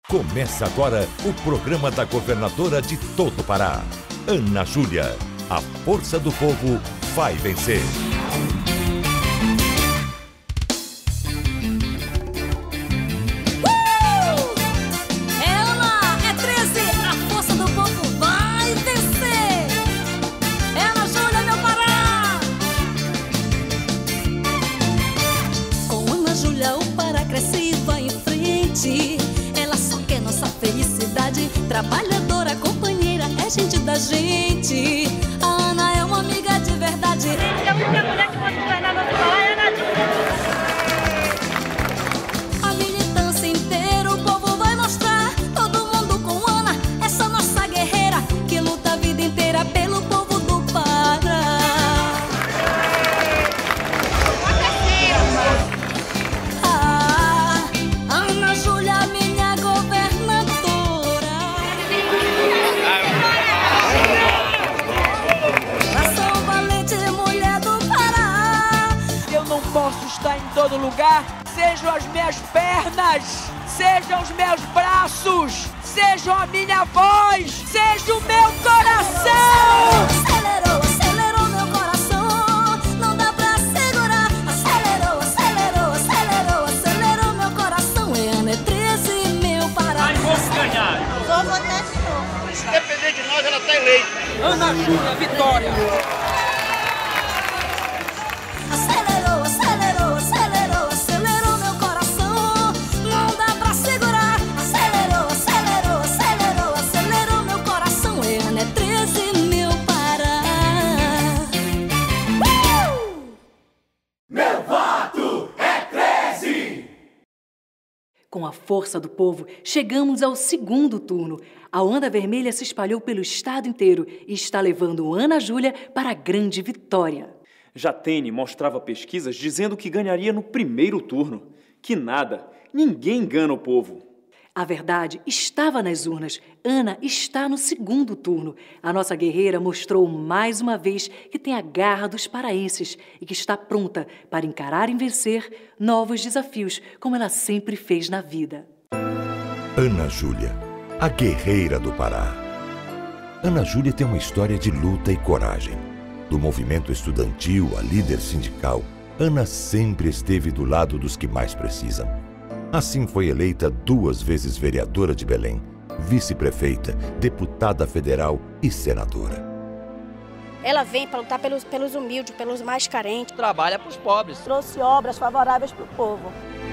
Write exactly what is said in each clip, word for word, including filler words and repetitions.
Começa agora o programa da governadora de todo o Pará, Ana Júlia. A força do povo vai vencer. Trabalhadora, companheira, é gente da gente. A Ana é uma amiga de verdade. Gente, a única mulher que pode governar nosso Pará é a Ana Júlia. A militância inteira, o povo vai mostrar. Todo mundo com Ana, essa nossa guerreira que luta a vida inteira pelo povo do Pará. Ah, Ana Júlia, minha governadora. Posso estar em todo lugar, sejam as minhas pernas, sejam os meus braços, sejam a minha voz, seja o meu coração. Acelerou, acelerou meu coração, não dá pra segurar. Acelerou, acelerou, acelerou, acelerou meu coração. É Ana, é treze, meu Pará. Mas vamos ganhar. Só votação. Se depender de nós, ela tá eleita. Ana Júlia, vitória. Acelerou, acelerou, acelerou, acelerou meu coração. Não dá pra segurar. Acelerou, acelerou, acelerou, acelerou meu coração. É Ana, é treze, meu Pará. Uh! Meu voto é treze! Com a força do povo, chegamos ao segundo turno. A onda vermelha se espalhou pelo estado inteiro e está levando Ana Júlia para a grande vitória. Jatene mostrava pesquisas dizendo que ganharia no primeiro turno. Que nada, ninguém engana o povo. A verdade estava nas urnas. Ana está no segundo turno. A nossa guerreira mostrou mais uma vez que tem a garra dos paraenses e que está pronta para encarar e vencer novos desafios, como ela sempre fez na vida. Ana Júlia, a guerreira do Pará. Ana Júlia tem uma história de luta e coragem. Do movimento estudantil a líder sindical, Ana sempre esteve do lado dos que mais precisam. Assim foi eleita duas vezes vereadora de Belém, vice-prefeita, deputada federal e senadora. Ela vem para lutar pelos, pelos humildes, pelos mais carentes. Trabalha para os pobres. Trouxe obras favoráveis para o povo.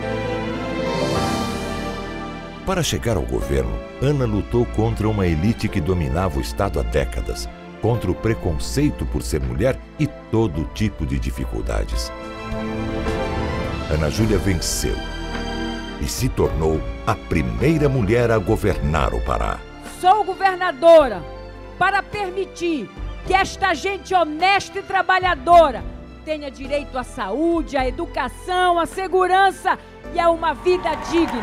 Para chegar ao governo, Ana lutou contra uma elite que dominava o Estado há décadas, contra o preconceito por ser mulher e todo tipo de dificuldades. Ana Júlia venceu e se tornou a primeira mulher a governar o Pará. Sou governadora para permitir que esta gente honesta e trabalhadora tenha direito à saúde, à educação, à segurança e a uma vida digna.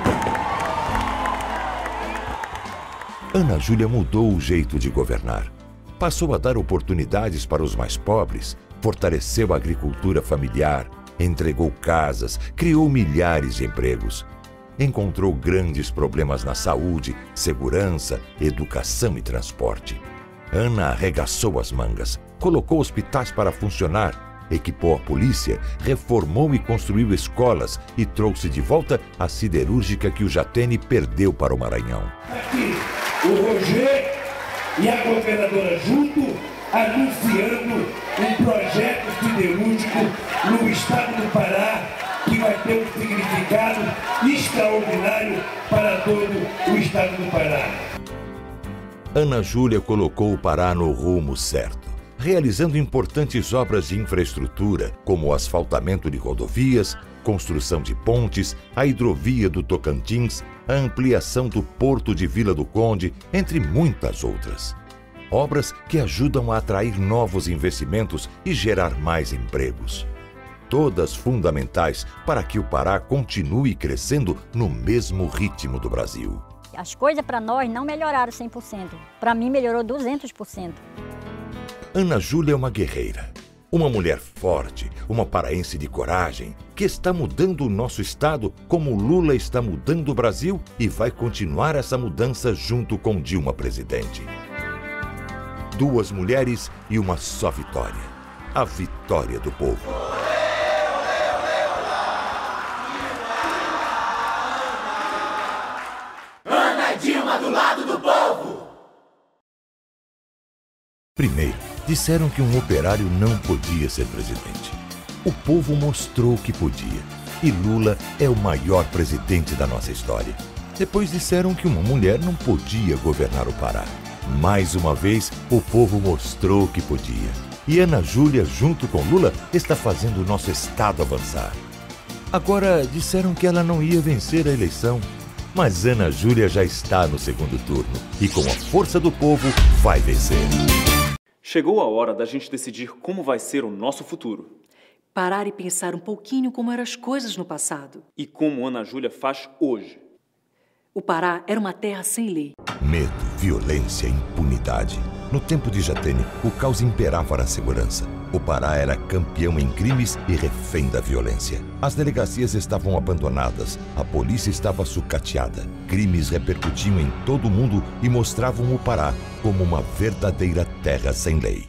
Ana Júlia mudou o jeito de governar. Passou a dar oportunidades para os mais pobres, fortaleceu a agricultura familiar, entregou casas, criou milhares de empregos. Encontrou grandes problemas na saúde, segurança, educação e transporte. Ana arregaçou as mangas, colocou hospitais para funcionar, equipou a polícia, reformou e construiu escolas e trouxe de volta a siderúrgica que o Jatene perdeu para o Maranhão. Aqui, o Roger e a governadora junto, anunciando um projeto siderúrgico no estado do Pará, que vai ter um significado extraordinário para todo o estado do Pará. Ana Júlia colocou o Pará no rumo certo, realizando importantes obras de infraestrutura, como o asfaltamento de rodovias, construção de pontes, a hidrovia do Tocantins, a ampliação do Porto de Vila do Conde, entre muitas outras. Obras que ajudam a atrair novos investimentos e gerar mais empregos. Todas fundamentais para que o Pará continue crescendo no mesmo ritmo do Brasil. As coisas para nós não melhoraram cem por cento. Para mim melhorou duzentos por cento. Ana Júlia é uma guerreira. Uma mulher forte, uma paraense de coragem, que está mudando o nosso estado como Lula está mudando o Brasil e vai continuar essa mudança junto com Dilma presidente. Duas mulheres e uma só vitória. A vitória do povo. Ana e Dilma do lado do povo! Primeiro, disseram que um operário não podia ser presidente. O povo mostrou que podia. E Lula é o maior presidente da nossa história. Depois disseram que uma mulher não podia governar o Pará. Mais uma vez, o povo mostrou que podia. E Ana Júlia, junto com Lula, está fazendo o nosso estado avançar. Agora, disseram que ela não ia vencer a eleição. Mas Ana Júlia já está no segundo turno. E com a força do povo, vai vencer. Chegou a hora da gente decidir como vai ser o nosso futuro. Parar e pensar um pouquinho como eram as coisas no passado. E como Ana Júlia faz hoje. O Pará era uma terra sem lei. Medo, violência, impunidade. No tempo de Jatene, o caos imperava na segurança. O Pará era campeão em crimes e refém da violência. As delegacias estavam abandonadas, a polícia estava sucateada. Crimes repercutiam em todo o mundo e mostravam o Pará como uma verdadeira terra sem lei.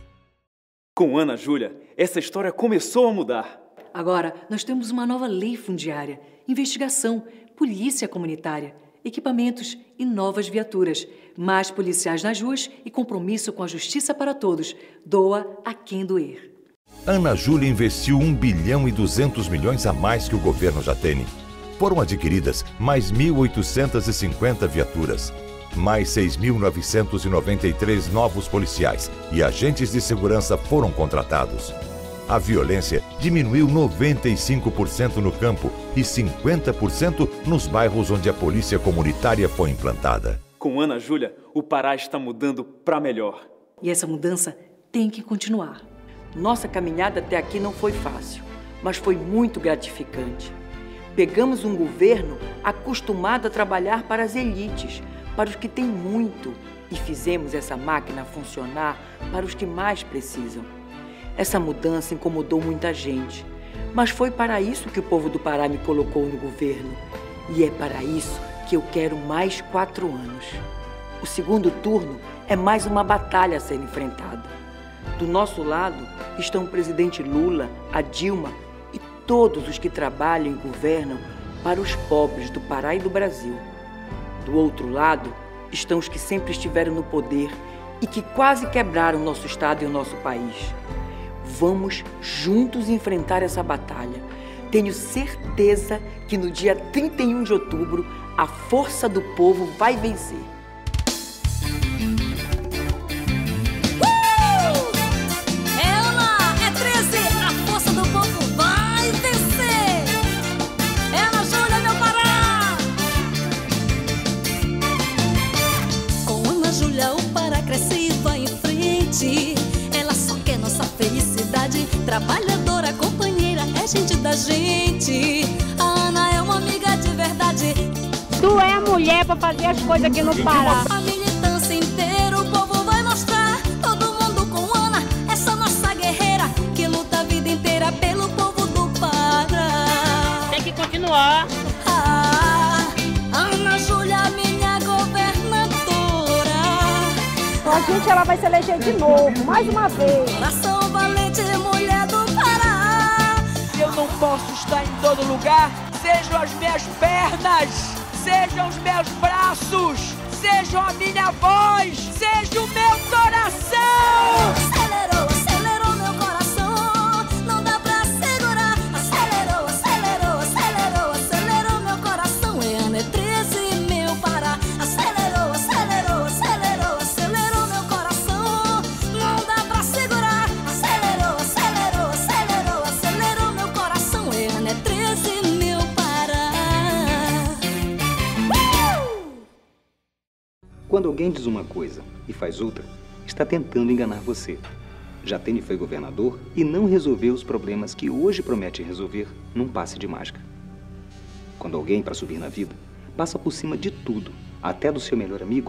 Com Ana Júlia, essa história começou a mudar. Agora, nós temos uma nova lei fundiária, investigação, polícia comunitária, equipamentos e novas viaturas, mais policiais nas ruas e compromisso com a justiça para todos. Doa a quem doer. Ana Júlia investiu um bilhão e duzentos milhões a mais que o governo Jatene. Foram adquiridas mais mil oitocentas e cinquenta viaturas, mais seis mil novecentos e noventa e três novos policiais e agentes de segurança foram contratados. A violência diminuiu noventa e cinco por cento no campo e cinquenta por cento nos bairros onde a polícia comunitária foi implantada. Com Ana Júlia, o Pará está mudando para melhor. E essa mudança tem que continuar. Nossa caminhada até aqui não foi fácil, mas foi muito gratificante. Pegamos um governo acostumado a trabalhar para as elites, para os que têm muito, e fizemos essa máquina funcionar para os que mais precisam. Essa mudança incomodou muita gente, mas foi para isso que o povo do Pará me colocou no governo. E é para isso que eu quero mais quatro anos. O segundo turno é mais uma batalha a ser enfrentada. Do nosso lado estão o presidente Lula, a Dilma e todos os que trabalham e governam para os pobres do Pará e do Brasil. Do outro lado estão os que sempre estiveram no poder e que quase quebraram nosso estado e o nosso país. Vamos juntos enfrentar essa batalha. Tenho certeza que no dia trinta e um de outubro, a força do povo vai vencer. Uh! Ela é treze, a força do povo vai vencer. Ana Júlia, meu Pará. Com Ana Júlia, o Pará cresce e vai em frente. Ela só quer nossa felicidade. Trabalhadora, companheira, é gente da gente. A Ana é uma amiga de verdade. Tu é a mulher pra fazer as coisas aqui no Pará. A militância inteira, o povo vai mostrar. Todo mundo com Ana, essa nossa guerreira que luta a vida inteira pelo povo do Pará. Tem que continuar. Ah, Ana Júlia, minha governadora. A gente, ela vai se eleger de novo, mais uma vez. Nação valente, mulher do Pará. Se eu não posso estar em todo lugar, sejam as minhas pernas, sejam os meus braços, sejam a minha voz, seja o meu coração. Acelerou, acelerou meu coração, não dá pra segurar. Acelerou, acelerou, acelerou, acelerou meu coração. É Ana, é treze, meu Pará. Acelerou, acelerou, acelerou, acelerou meu coração, não dá pra segurar. Acelerou, acelerou, acelerou, acelerou meu coração. É Ana, é treze, meu Pará. Quando alguém diz uma coisa e faz outra, está tentando enganar você. Jatene foi governador e não resolveu os problemas que hoje promete resolver num passe de mágica. Quando alguém, para subir na vida, passa por cima de tudo, até do seu melhor amigo,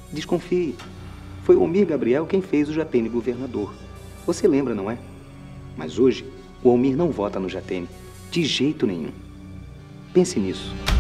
desconfie. Foi Omir Gabriel quem fez o Jatene governador. Você lembra, não é? Mas hoje, o Almir não vota no Jatene. De jeito nenhum. Pense nisso.